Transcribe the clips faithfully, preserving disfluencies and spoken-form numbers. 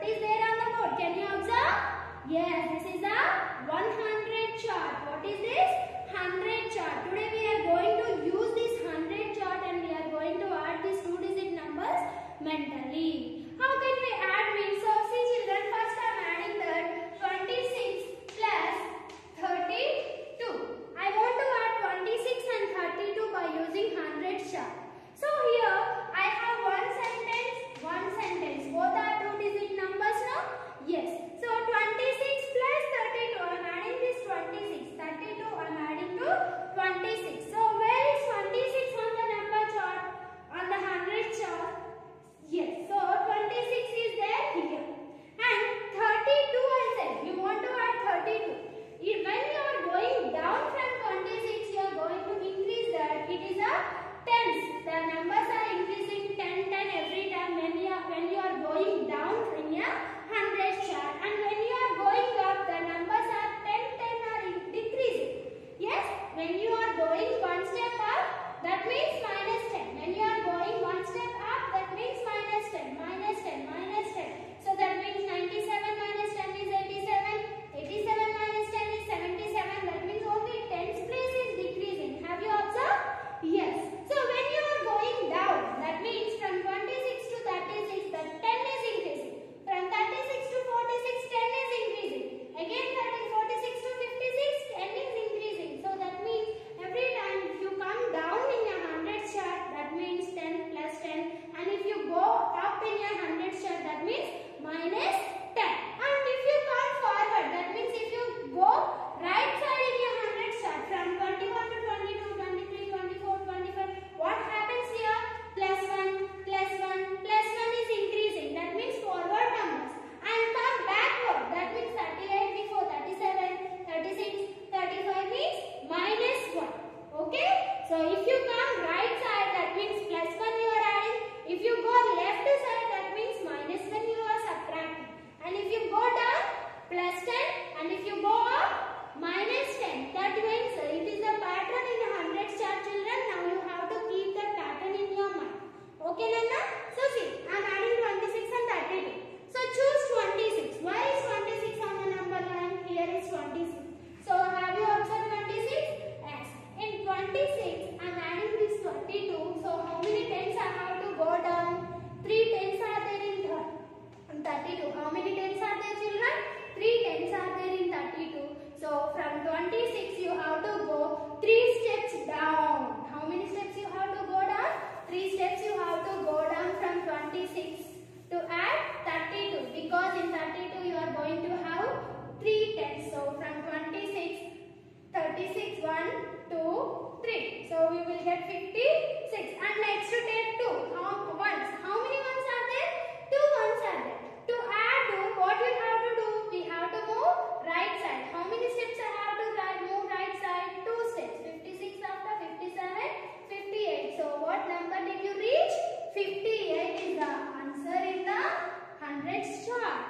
is there on the board? Can you observe? Yes, this is a one hundred chart. What is this? one hundred chart. Today we are going to use this one hundred chart and we are going to add these two digit numbers mentally. How can we add means? So see children, first I am adding that twenty-six plus thirty-two. I want to add twenty-six and thirty-two by using one hundred chart. So here I have one sentence, one sentence. Both are two digit numbers now? Yes. So twenty-six plus thirty-two. I am adding this twenty-six. thirty-two I am adding to twenty-six. So where is twenty-six on the number chart? On the one hundred chart? Yes. So twenty-six is there here. And thirty-two I said. You want to add thirty-two. When you are going down from twenty-six, you are going to increase that. It is a tens. The numbers are increasing ten, ten every time when you are, when you are going down in a one hundred chart. And when you are going up, the numbers are ten, ten are decreasing. Yes, when you are going one step up, that means minus ten. When you are going one step up, that means minus ten, minus ten, minus ten. So that means ninety-seven minus ten is eighty-seven. eighty-seven minus ten is seventy-seven. That means only tens place is decreasing. Have you observed? Yes. So when you are going down, that means from twenty-six to thirty-six, the ten is increasing. From thirty-six to forty-six, ten is increasing. Again forty-six to fifty-six, ten is increasing. So that means every time if you come down in a one hundred chart, that means ten plus ten. And if you go up in a one hundred chart, that means minus ten. And if you come forward, that means if you go right side in a one hundred chart from twenty-one to twenty-two, twenty-three, twenty-four, twenty-five, what happens here? Plus one, plus one, plus one is increasing. That means forward numbers. And come backward. That means thirty-eight before thirty-seven, thirty-six, thirty-five means minus one. Okay? So if you come right side, that means plus one you are adding. If you go left side, that means minus one you are subtracting. And if you go down, plus ten. And if you go up, minus ten. That means it is a pattern in a one hundred chart children. Now you have to keep that pattern in your mind. Okay Nana? So see, I am adding twenty-six and thirty-two. So choose twenty-six. Why is twenty-six on the number line? Here is twenty-six. So have you observed twenty-six? Yes. In twenty-six, I am adding this twenty-two. So how many tens I have to go down? Three tens are there in thirty-two. How many tens are there children? Three tens are there in thirty-two. So from twenty-six you have to go three steps down. How many steps you have to go down? Three steps you have to go down from twenty-six to add thirty-two. Because in thirty-two you are going to have three tens. So from twenty-six, thirty-six, one, two, three. So we will get fifty-six. And next to take two. How ones? How many ones are there? Two ones are there. To add two, what we have to do? We have to move right side. How many steps I have to right, move right side? Two steps. fifty-six after fifty-seven, fifty-eight. So what number did you reach? fifty-eight is the answer in the hundreds chart.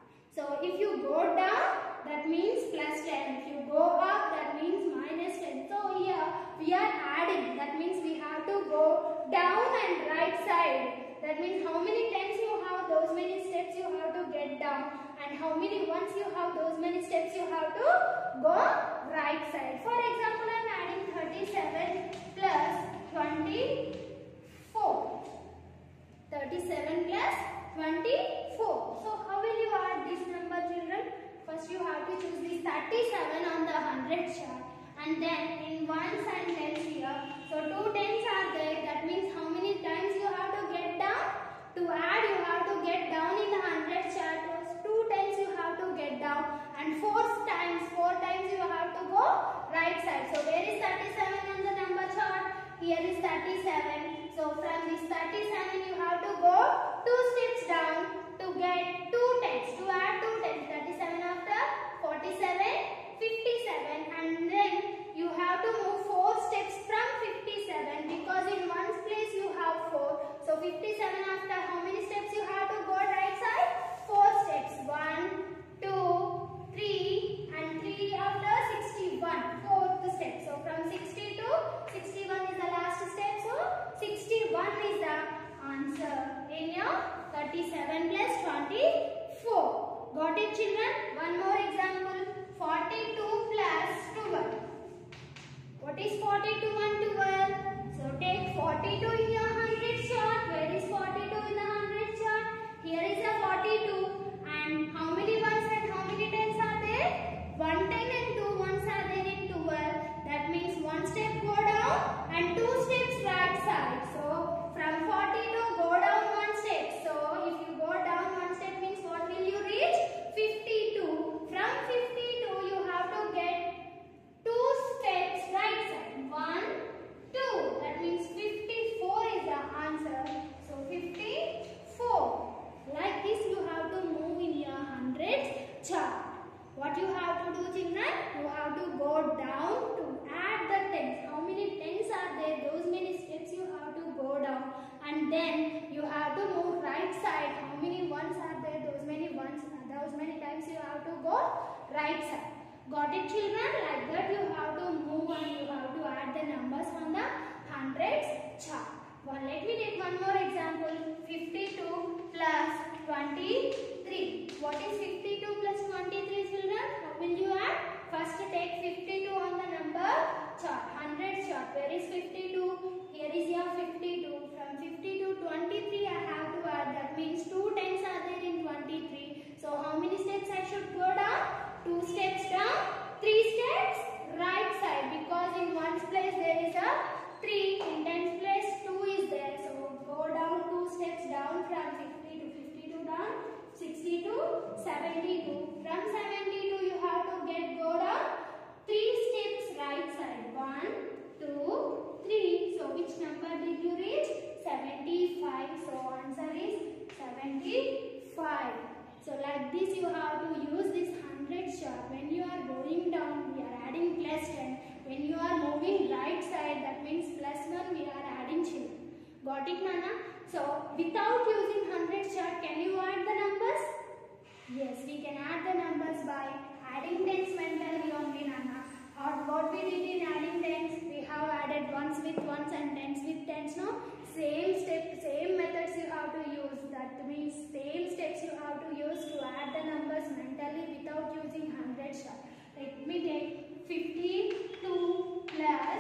So if you go down, that means plus ten. If you go up, that means minus ten. So here we are adding. That means we have to go down and right side. That means how many tens you have, those many steps you have to get down. And how many ones you have, those many steps you have to go right side. For example, I am adding thirty-seven plus twenty-four. thirty-seven plus twenty-four. So how will you add this number children? First you have to choose this thirty-seven on the one hundred chart. And then in one sentence here, so two tens are there. That means how many times you have to get down? To add you have to get down in the one hundred chart. Two tens you have to get down. And four times, four times you have to go right side. So where is thirty-seven on the number chart? Here is thirty-seven. So from this thirty-seven you have to go two steps down to get two tens. To add two tens. thirty-seven after forty-seven, fifty-seven. And then you have to move four steps from fifty-seven because in one place you have four. So fifty-seven after how many steps you have to go right side? Four steps. One, two, three, and three after sixty-one. Fourth step. So from sixty What is forty-two and twelve? So take forty-two in your hundred chart. Where is forty-two in the hundred chart? Here is a forty-two. And how many ones and how many tens are there? One ten and two ones are there in twelve. That means one step go down and two steps right side. So from forty-two go down one step. So if you go down one step means what will you reach? fifty-two. From fifty-two you have to get two steps right side. One, two. That means fifty-four is the answer. So fifty-four. Like this you have to move in your hundreds chart. What you have to do, children? You have to go down to add the tens. How many tens are there? Those many steps you have to go down. And then you have to move right side. How many ones are there? Those many ones. Those many times you have to go right side. Got it, children? Like that you have to move and you have to add the numbers on the hundreds chart. Well, let me take one more example. fifty-two plus twenty-three. What is fifty-two plus twenty-three, children? How will you add? First take fifty-two on the number chart, hundreds chart. Where is fifty-two? Here is your fifty-two. From fifty to twenty-three I have to add. That means two tens are there in twenty-three. So how many steps I should go down? Two steps down, three steps right side, because in ones place there is a three, in tens place two is there. So go down two steps down from fifty to fifty-two down, sixty to seventy-two. From seventy-two you have to get go down three steps right side. One, two, three. So which number did you reach? seventy-five. So answer is seventy-five. So like this you have to use this hundred chart. When you are going down we are adding plus ten. When you are moving right side that means plus one we are adding children. Got it, Nana? So without using hundred chart can you add the numbers? Yes, we can add the numbers by adding tens mentally only, Nana. Or what we did in adding tens, we have added ones with ones and tens with tens. No? Same step, same methods you have to use. That means same steps you have to use to add the numbers mentally without using hundred chart. Let me take fifty-two plus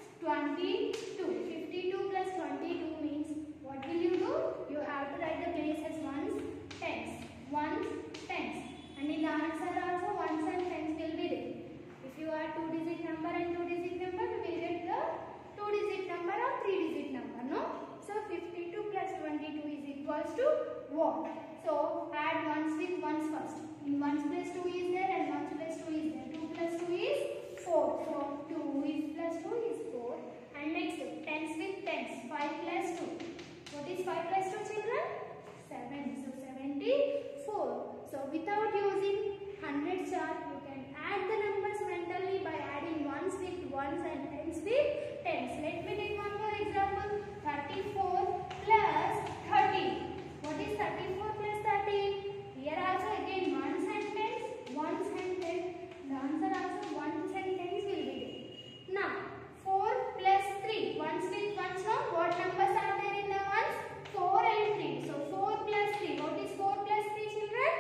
twenty-two. fifty-two plus twenty-two means what will you do? You have to write the places ones, tens. Ones, tens. And in the answer also ones and tens will be there. If you add two digit number and two digit number, you will get the two digit number or three digit number, no? So fifty-two plus twenty-two is equals to what? So add ones with ones first. In ones place two is there and ones place two is there. two plus two is four. So two is plus two is four. And next tens with tens. five plus two. What is five plus two, children? seven. So seventy-four. So without using hundred chart you can add the numbers mentally by adding ones with ones and tens with tens. Let me take one more example. thirty-four plus thirty. What is thirty-four plus thirty? Here also again ones and tens, ones and tens. The answer also ones and tens will be there. Now four plus three. Ones with ones. Now what numbers are there in the ones? four and three. So four plus three. What is four plus three, children?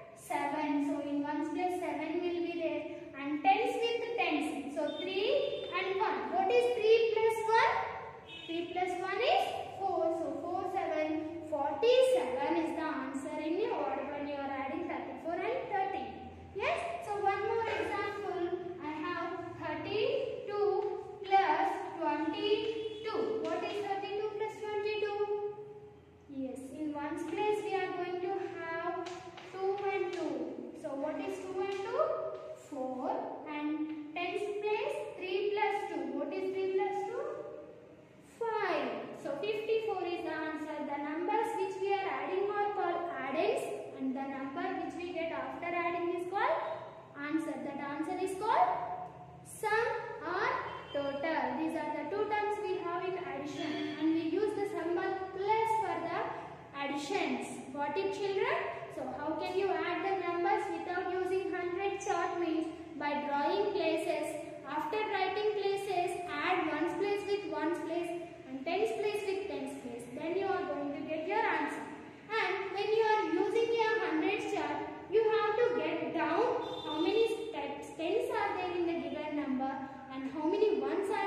seven. So in ones plus seven will be there. And tens with tens. So three and one. What is three plus one? three plus one is four. So four, seven, forty-seven is the answer in your order when you are adding thirty-four and thirty. Yes? So one more example. I have thirty-two plus twenty-two. What is thirty-two plus twenty-two? Yes, in ones place we are going to have two and two. So what is two and two? four. And tens place three plus two. What is three plus two? five. So fifty-four is the answer. The numbers which we are adding are called addends and the number which we get after adding is called answer. That answer is called sum or total. These are the two terms we have in addition and we use the symbol plus for the additions. Got it, children? So how can you add the numbers without using hundred chart means by drawing places. After writing places, add ones place with ones place and tens place with tens place. Then you are going to get your answer. And when you are using your hundred chart, you have to get down how many tens are there in the given number and how many ones are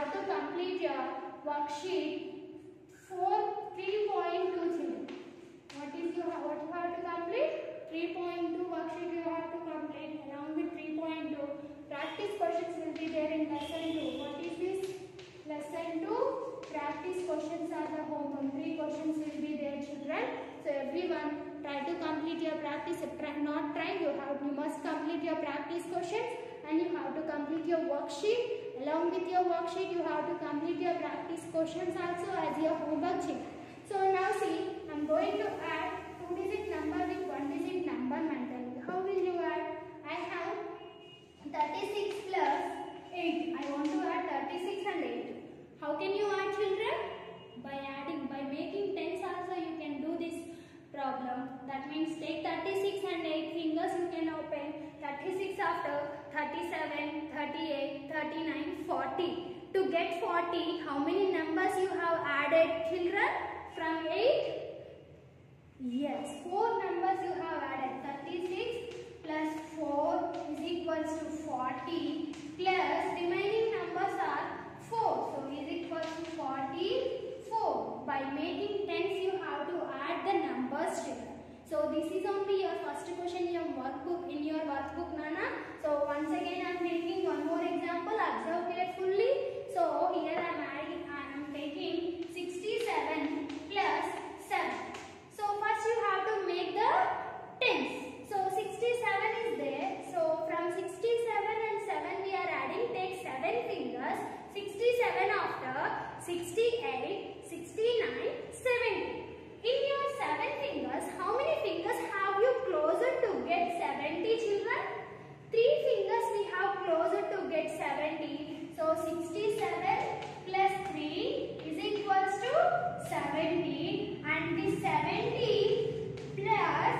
have to complete your worksheet four three point two three. What is you have, what you have to complete? three point two worksheet you have to complete along with three point two. Practice questions will be there in lesson two. What is this? Lesson two. Practice questions are the homework. Three questions will be there, children. So everyone try to complete your practice. If try, not trying, you have you must complete your practice questions and you have to complete your worksheet. Along with your worksheet, you have to complete your practice questions also as your homework sheet. So now see, I am going to add two digit number with one digit number mentally. How will you add? I have thirty-six plus eight. I want to add thirty-six and eight. How can you add, children? By adding, by making tens also you can do this problem. That means take thirty-six and eight fingers you can open. thirty-six after thirty-seven, thirty-eight, thirty-nine, forty. To get forty, how many numbers you have added, children? From eight? Yes, four numbers you have added. thirty-six plus four is equals to forty plus remaining numbers are four. So is equals to forty-four. By making tens you have to add the numbers, children. So this is only your first question in your workbook, in your workbook, Nana. So once again I am making one more example. Observe carefully. So here I am adding, I am taking sixty-seven plus seven. So first you have to make the tens. So sixty-seven is there. So from sixty-seven and seven we are adding. Take seven fingers. sixty-seven after sixty-eight, sixty-nine, seventy. In your seven fingers, how many fingers have you closer to get seventy, children? Three fingers we have closer to get seventy. So sixty-seven plus three is equals to seventy, and this seventy plus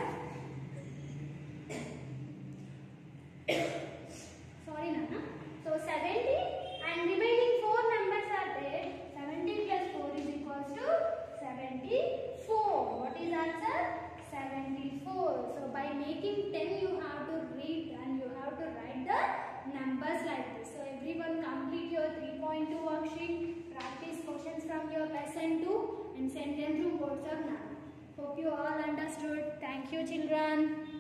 sorry Nana. So seventy and remaining four numbers are there. seventy plus four is equals to seventy-four. What is answer? seventy-four. So by making ten you have to read and you have to write the numbers like this. So everyone complete your three point two worksheet, practice questions from your lesson two and send them through WhatsApp now. Hope you all understood. Thank you, children.